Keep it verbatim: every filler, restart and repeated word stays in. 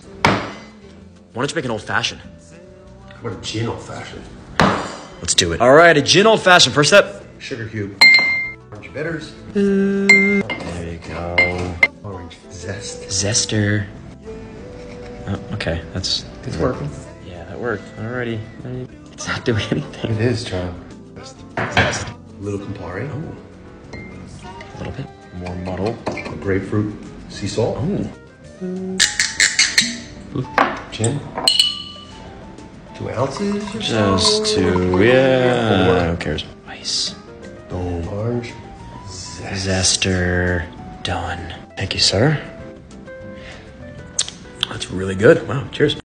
Why don't you make an old fashioned? How about a gin old fashioned? Let's do it. All right, a gin old fashioned. First step. Sugar cube. Orange bitters. There you go. Orange zest. Zester. Oh, okay, that's It's working. Yeah, that worked. Alrighty. It's not doing anything. It is, John. Zest. Zest. A little Campari. Oh. A little bit more muddle. A grapefruit sea salt. Oh. Gin. Two ounces or Just so? two. Yeah. Who cares? Ice. Boom. Orange zest. Zester. Done. Thank you, sir. That's really good. Wow. Cheers.